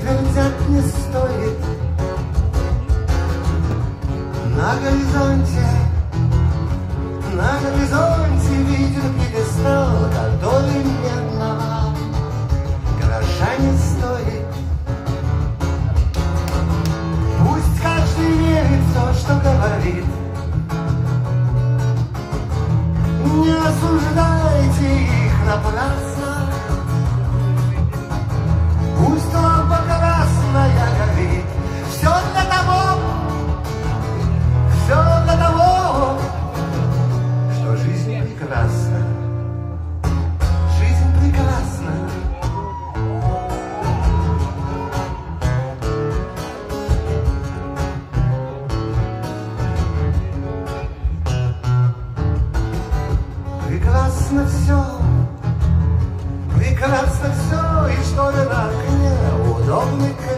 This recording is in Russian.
твердят не стоит. На горизонте виден пьедестал, который медного гроша не стоит. Пусть каждый верит в то, что говорит. Не осуждайте их напрасно. Пусть лампа красная горит. Все для того, что жизнь прекрасна. Жизнь прекрасна. Прекрасно все, и шторы на окне, удобный